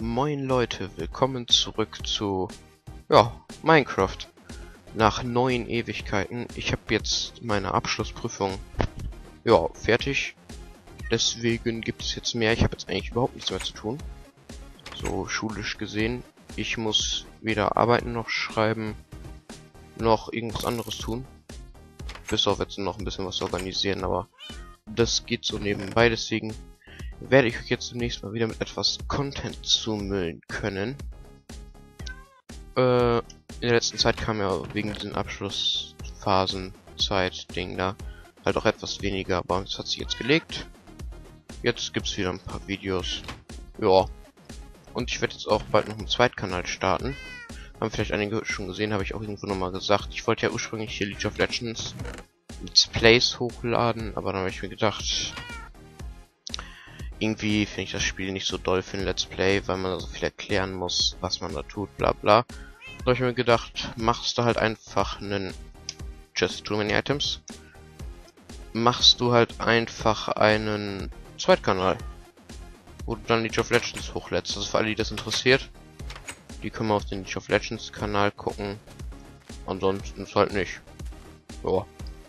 Moin Leute, willkommen zurück zu Minecraft. Nach 9 Ewigkeiten. Ich habe jetzt meine Abschlussprüfung fertig. Deswegen gibt es jetzt mehr. Ich habe jetzt eigentlich überhaupt nichts mehr zu tun. So schulisch gesehen. Ich muss weder arbeiten noch schreiben noch irgendwas anderes tun. Bis auf jetzt noch ein bisschen was organisieren, aber das geht so nebenbei, deswegen werde ich euch jetzt zunächst mal wieder mit etwas Content zumüllen können. In der letzten Zeit kam ja wegen diesen Abschlussphasen-Zeit-Ding da halt auch etwas weniger, aber es hat sich jetzt gelegt. Jetzt gibt's wieder ein paar Videos. Ja. Und ich werde jetzt auch bald noch einen Zweitkanal starten. Haben vielleicht einige schon gesehen, habe ich auch irgendwo nochmal gesagt. Ich wollte ja ursprünglich hier League of Legends Let's Plays hochladen, aber dann habe ich mir gedacht, irgendwie finde ich das Spiel nicht so doll für ein Let's Play, weil man da so viel erklären muss, was man da tut, bla bla. Da habe ich mir gedacht, machst du halt einfach einen Just Too Many Items. Machst du halt einfach einen Zweitkanal, wo du dann League of Legends hochlädst. Also für alle, die das interessiert, die können wir auf den League of Legends Kanal gucken. Ansonsten ist halt nicht. Ja.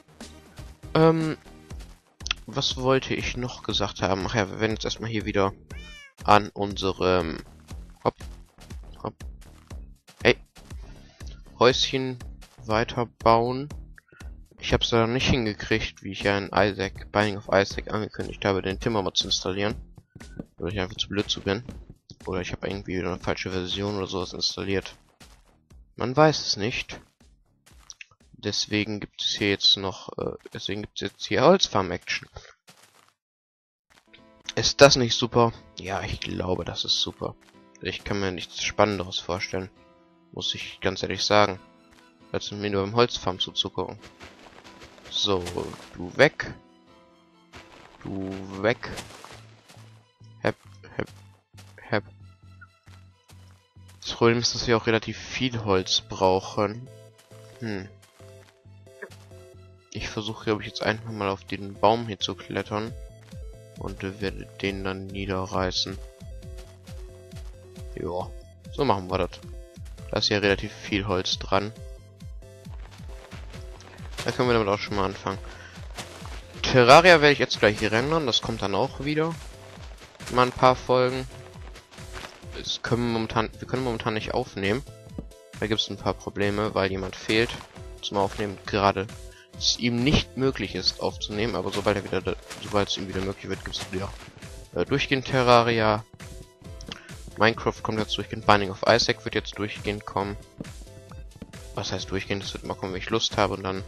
Was wollte ich noch gesagt haben? Ach ja, wir werden jetzt erstmal hier wieder an unserem Häuschen weiterbauen. Ich habe es da nicht hingekriegt, wie ich ja in Binding of Isaac angekündigt habe, den Timmermod zu installieren. Weil ich einfach zu blöd zu bin. Oder ich habe irgendwie wieder eine falsche Version oder sowas installiert. Man weiß es nicht. Deswegen gibt es hier jetzt noch, Holzfarm-Action. Ist das nicht super? Ja, ich glaube, das ist super. Ich kann mir nichts Spannenderes vorstellen. Muss ich ganz ehrlich sagen. Als mir nur beim Holzfarm zuzugucken. So, du weg. Du weg. Hep. Das Problem ist, dass wir auch relativ viel Holz brauchen. Ich versuche, glaube ich, jetzt einfach mal auf den Baum hier zu klettern. Und werde den dann niederreißen. Ja, so machen wir das. Da ist ja relativ viel Holz dran. Da können wir damit auch schon mal anfangen. Terraria werde ich jetzt gleich rendern. Das kommt dann auch wieder. Mal ein paar Folgen. Wir können momentan nicht aufnehmen. Da gibt es ein paar Probleme, weil jemand fehlt zum Aufnehmen. Gerade es ihm nicht möglich ist aufzunehmen, aber sobald es ihm wieder möglich wird, gibt es wieder durchgehend Terraria. Minecraft kommt jetzt durchgehend. Binding of Isaac wird jetzt durchgehend kommen. Was heißt durchgehend? Das wird mal kommen, wenn ich Lust habe, und dann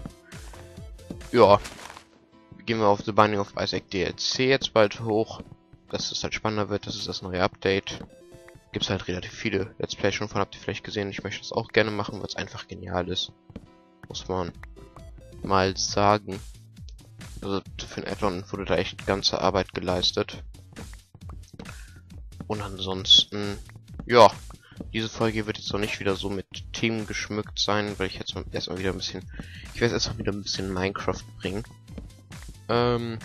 gehen wir auf The Binding of Isaac DLC jetzt bald hoch, dass es halt spannender wird. Das ist das neue Update. Gibt es halt relativ viele Let's Play schon von, habt ihr vielleicht gesehen. Ich möchte das auch gerne machen, weil es einfach genial ist. Muss man mal sagen. Also für ein Add-on wurde da echt ganze Arbeit geleistet. Und ansonsten, diese Folge wird jetzt noch nicht wieder so mit Themen geschmückt sein, weil ich jetzt erstmal wieder ein bisschen, ich werde jetzt erstmal wieder ein bisschen Minecraft bringen. Und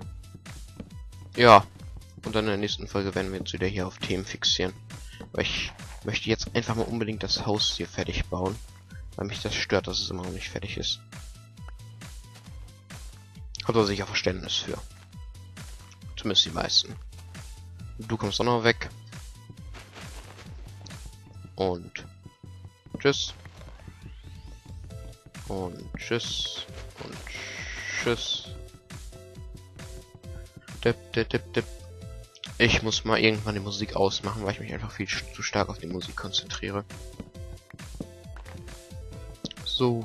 dann in der nächsten Folge werden wir uns wieder hier auf Themen fixieren. Weil ich möchte jetzt einfach mal unbedingt das Haus hier fertig bauen, weil mich das stört, dass es immer noch nicht fertig ist. Hat er sicher Verständnis für. Zumindest die meisten. Du kommst auch noch weg. Und tschüss. Und tschüss. Und tschüss. Dip. Ich muss mal irgendwann die Musik ausmachen, weil ich mich einfach viel zu stark auf die Musik konzentriere. So.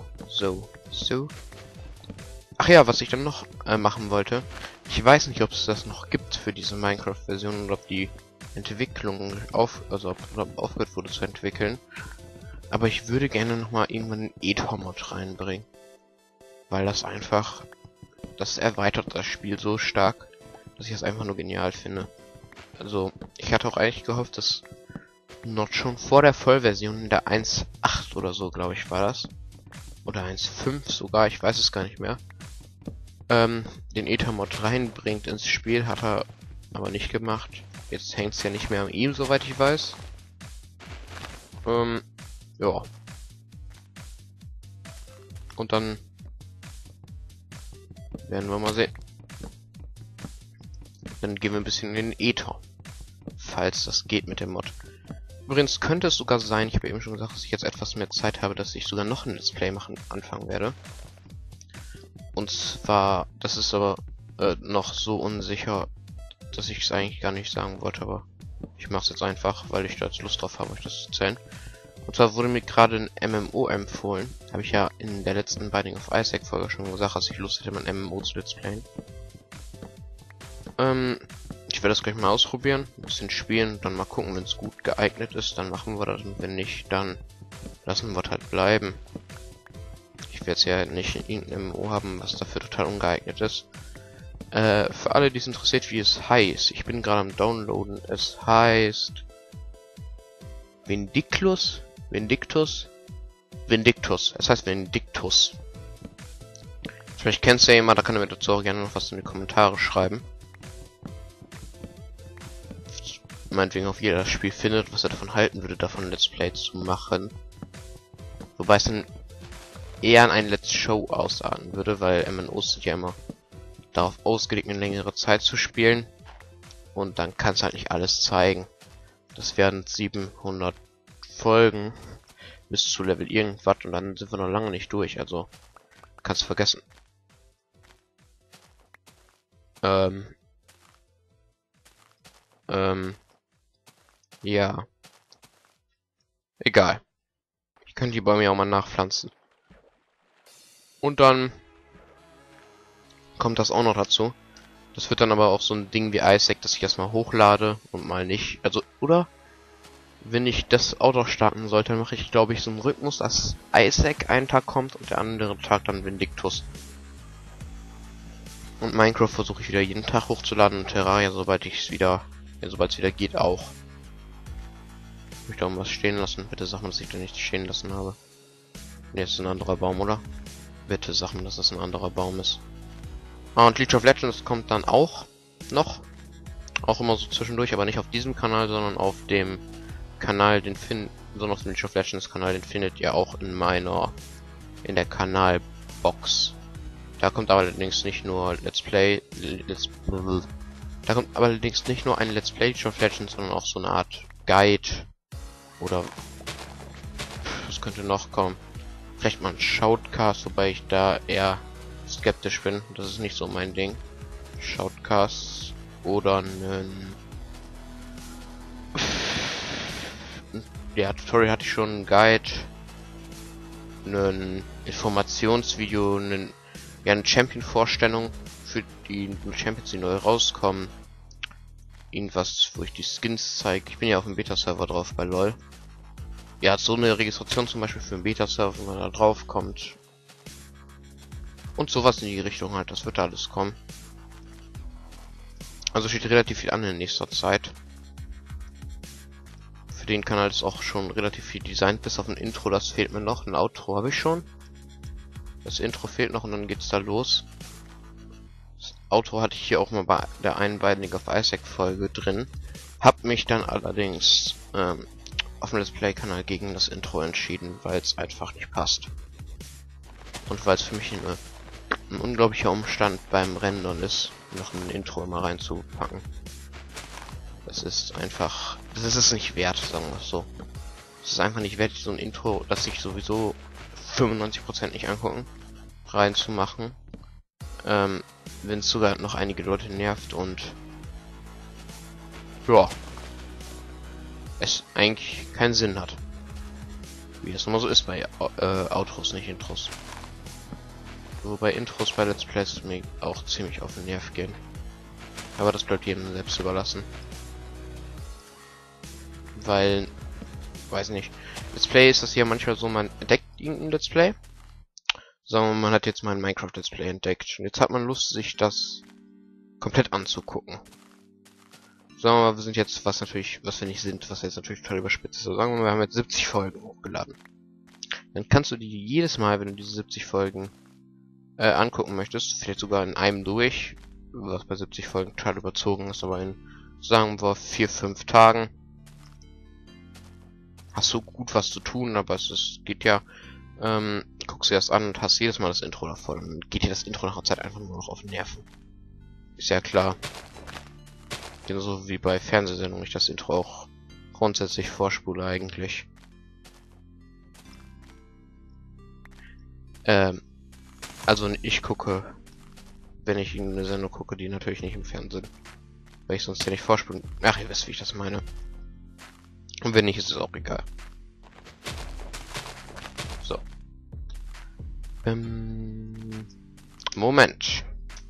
Ach ja, was ich dann noch machen wollte. Ich weiß nicht, ob es das noch gibt für diese Minecraft-Version und ob die Entwicklung aufgehört wurde zu entwickeln. Aber ich würde gerne noch mal irgendwann einen Ether-Mod reinbringen. Weil das erweitert das Spiel so stark, dass ich das einfach nur genial finde. Also, ich hatte auch eigentlich gehofft, dass noch schon vor der Vollversion in der 1.8 oder so, glaube ich, war das. Oder 1.5 sogar, ich weiß es gar nicht mehr. Den Ether-Mod reinbringt ins Spiel, hat er aber nicht gemacht. Jetzt hängt es ja nicht mehr an ihm, soweit ich weiß. Ja. Und dann werden wir mal sehen. Dann gehen wir ein bisschen in den Äther. Falls das geht mit dem Mod. Übrigens könnte es sogar sein, ich habe eben schon gesagt, dass ich jetzt etwas mehr Zeit habe, dass ich sogar noch ein Let's Play anfangen werde. Und zwar, das ist aber noch so unsicher, dass ich es eigentlich gar nicht sagen wollte, aber ich mache es jetzt einfach, weil ich da jetzt Lust drauf habe, euch das zu erzählen. Und zwar wurde mir gerade ein MMO empfohlen. Habe ich ja in der letzten Binding of Isaac Folge schon gesagt, dass ich Lust hätte, mein MMO zu Let's Playen. Ich werde das gleich mal ausprobieren, ein bisschen spielen und dann mal gucken, wenn es gut geeignet ist, dann machen wir das und wenn nicht, dann lassen wir es halt bleiben. Ich werde es ja nicht in irgendeinem MMO haben, was dafür total ungeeignet ist. Für alle, die es interessiert, wie es heißt, ich bin gerade am Downloaden, es heißt Vindictus, es heißt Vindictus. Vielleicht kennst du ja jemand, da kann er mir dazu auch gerne noch was in die Kommentare schreiben. Meinetwegen auf jeder das Spiel findet, was er davon halten würde, davon ein Let's Play zu machen. Wobei es dann eher an ein Let's Show ausarten würde, weil MMOs sind ja immer darauf ausgelegt, eine längere Zeit zu spielen. Und dann kannst du halt nicht alles zeigen. Das werden 700 Folgen bis zu Level irgendwas und dann sind wir noch lange nicht durch, also kannst du vergessen. Ja. Egal. Ich kann die Bäume ja auch mal nachpflanzen. Und dann kommt das auch noch dazu. Das wird dann aber auch so ein Ding wie Isaac, dass ich erstmal hochlade und mal nicht. Also, oder? Wenn ich das Auto starten sollte, dann mache ich, glaube ich, so einen Rhythmus, dass Isaac einen Tag kommt und der andere Tag dann Vindictus. Und Minecraft versuche ich wieder jeden Tag hochzuladen und Terraria, sobald es wieder geht, auch. Ich möchte auch was stehen lassen. Bitte sag mal, dass ich da nicht stehen lassen habe. Ne, ist ein anderer Baum, oder? Bitte sag mir, dass das ein anderer Baum ist. Ah, und League of Legends kommt dann auch noch. Auch immer so zwischendurch, aber nicht auf diesem Kanal, sondern auf dem Kanal, sondern auf dem League of Legends Kanal, den findet ihr auch in der Kanalbox. Da kommt aber allerdings nicht nur da kommt aber allerdings nicht nur ein Let's Play League of Legends, sondern auch so eine Art Guide. Oder was könnte noch kommen? Vielleicht mal ein Shoutcast, wobei ich da eher skeptisch bin. Das ist nicht so mein Ding. Shoutcasts oder einen... Ja, Tutorial hatte ich schon, einen Guide, einen Informationsvideo, eine Champion-Vorstellung für die Champions, die neu rauskommen. Irgendwas, wo ich die Skins zeige. Ich bin ja auf dem Beta-Server drauf bei LOL. Ja, so eine Registration zum Beispiel für einen Beta-Server, wenn man da drauf kommt. Und sowas in die Richtung halt, das wird da alles kommen. Also steht relativ viel an in nächster Zeit. Für den Kanal ist auch schon relativ viel designt, bis auf ein Intro, das fehlt mir noch. Ein Outro habe ich schon. Das Intro fehlt noch und dann geht's da los. Das Outro hatte ich hier auch mal bei der einen Binding of Isaac Folge drin. Hab mich dann allerdings auf dem Let's Play Kanal gegen das Intro entschieden, weil es einfach nicht passt. Und weil es für mich ein unglaublicher Umstand beim Rendern ist, noch ein Intro immer reinzupacken. Das ist einfach, das ist es nicht wert, sagen wir es so. Es ist einfach nicht wert, so ein Intro, das sich sowieso 95% nicht angucken, reinzumachen. Wenn es sogar noch einige Leute nervt und ja, es eigentlich keinen Sinn hat. Wie das immer so ist bei Outros, nicht Intros. Wobei Intros bei Let's Plays mir auch ziemlich auf den Nerv gehen. Aber das bleibt jedem selbst überlassen. Weil, weiß nicht, Let's Play ist das hier manchmal so, man entdeckt irgendein Let's Play. Sagen wir mal, man hat jetzt mal ein Minecraft Let's Play entdeckt. Und jetzt hat man Lust, sich das komplett anzugucken. Sagen wir mal, wir sind jetzt, was wir nicht sind, was jetzt natürlich total überspitzt ist. So, sagen wir mal, wir haben jetzt 70 Folgen hochgeladen. Dann kannst du die jedes Mal, wenn du diese 70 Folgen angucken möchtest, vielleicht sogar in einem durch, was bei 70 Folgen total überzogen ist, aber in, sagen wir, 4-5 Tagen, hast du gut was zu tun, aber geht ja, guckst dir das an und hast jedes Mal das Intro davor. Dann geht dir das Intro nach der Zeit einfach nur noch auf den Nerven. Ist ja klar. Genauso wie bei Fernsehsendungen ich das Intro auch grundsätzlich vorspule eigentlich. Also ich gucke, wenn ich eine Sendung gucke, die natürlich nicht im Fernsehen, weil ich sonst ja nicht vorspulen. Ach, ihr wisst, wie ich das meine. Und wenn nicht, ist es auch egal. So. Moment.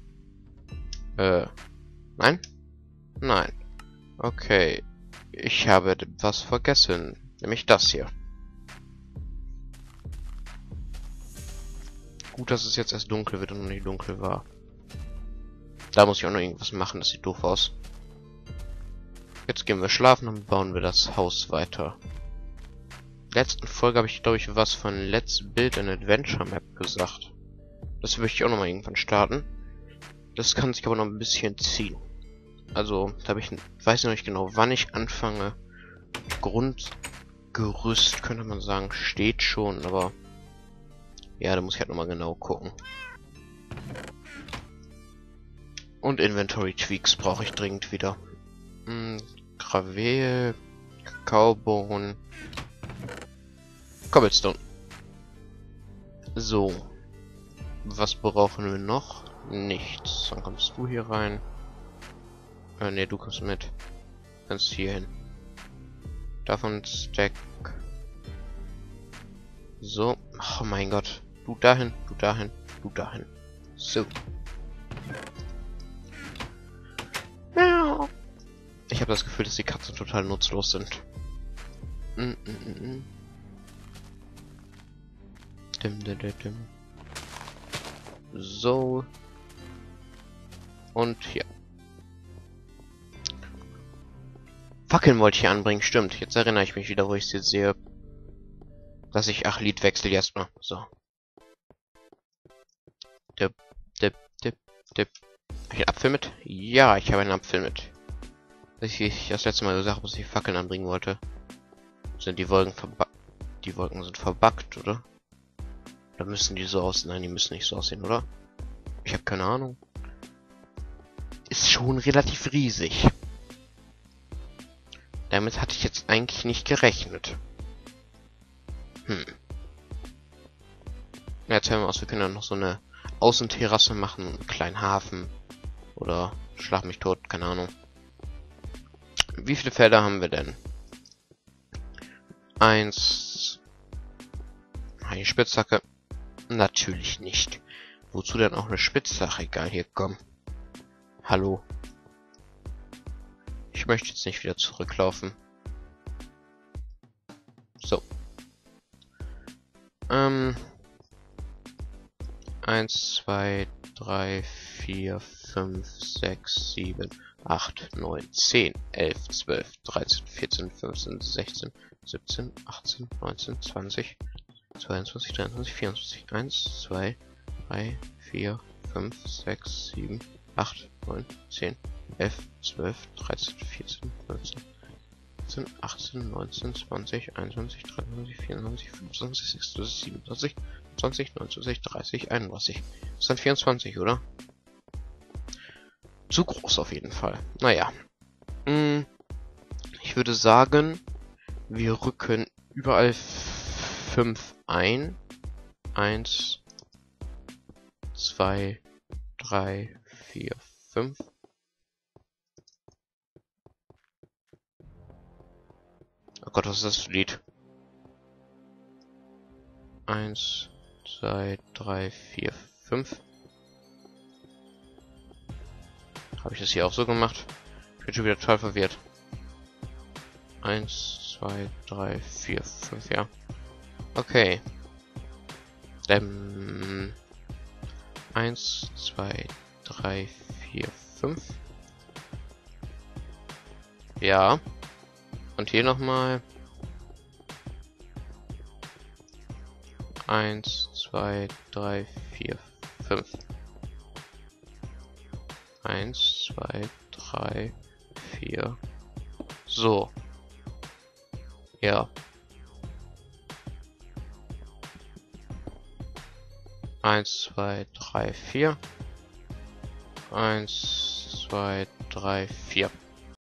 Nein? Nein. Okay. Ich habe was vergessen. Nämlich das hier. Gut, dass es jetzt erst dunkel wird und noch nicht dunkel war. Da muss ich auch noch irgendwas machen, das sieht doof aus. Jetzt gehen wir schlafen und bauen wir das Haus weiter. Letzten Folge habe ich, glaube ich, was von Let's Build an Adventure Map gesagt. Das möchte ich auch noch mal irgendwann starten. Das kann sich aber noch ein bisschen ziehen. Also, da habe ich, weiß noch nicht genau, wann ich anfange. Grundgerüst, könnte man sagen, steht schon, aber ja, da muss ich halt noch mal genau gucken. Und Inventory Tweaks brauche ich dringend wieder. Gravel, Kakaobohnen, Cobblestone. So. Was brauchen wir noch? Nichts. Dann kommst du hier rein. Ne, du kommst mit. Kannst hier hin. Davon Stack. So. Oh mein Gott. Du dahin, du dahin, du dahin. So. Ich habe das Gefühl, dass die Katzen total nutzlos sind. So. Und hier. Fackeln wollte ich hier anbringen, stimmt. Jetzt erinnere ich mich wieder, wo ich sie sehe. Dass ich... Ach, Lied wechsel erstmal. So. Dip, dip, dip, dip. Hab ich einen Apfel mit? Ja, ich habe einen Apfel mit. Ich das letzte Mal gesagt habe, dass ich Fackeln anbringen wollte. Sind die Wolken verbuggt? Die Wolken sind verbuggt, oder? Oder müssen die so aussehen? Nein, die müssen nicht so aussehen, oder? Ich habe keine Ahnung. Ist schon relativ riesig. Damit hatte ich jetzt eigentlich nicht gerechnet. Ja, jetzt hören wir aus, wir können ja noch so eine Außenterrasse machen, einen kleinen Hafen. Oder schlag mich tot, keine Ahnung. Wie viele Felder haben wir denn? 1. Eine Spitzhacke. Natürlich nicht. Wozu denn auch eine Spitzhacke? Egal, hier, komm. Hallo. Ich möchte jetzt nicht wieder zurücklaufen. So. 1, 2, 3, 4, 5, 6, 7, 8, 9, 10, 11, 12, 13, 14, 15, 16, 17, 18, 19, 20, 22, 23, 24. 1, 2, 3, 4, 5, 6, 7, 8, 9, 10, 11, 12, 13, 14, 15, 17, 18, 19, 20, 21, 23, 24, 25, 26, 27, 20, 29, 30, 31. Das sind 24, oder? Zu groß auf jeden Fall. Naja. Ich würde sagen, wir rücken überall 5 ein. 1, 2, 3, 4, 5. Oh Gott, was ist das für ein Lied? 1, 2, 3, 4, 5. Habe ich das hier auch so gemacht? Ich bin schon wieder total verwirrt. 1, 2, 3, 4, 5, ja. Okay. 1, 2, 3, 4, 5. Ja. Und hier nochmal. 1, 2, 3, 4, 5. 1, 2, 3, 4. So. Ja. 1, 2, 3, 4. 1, 2, 3, 4.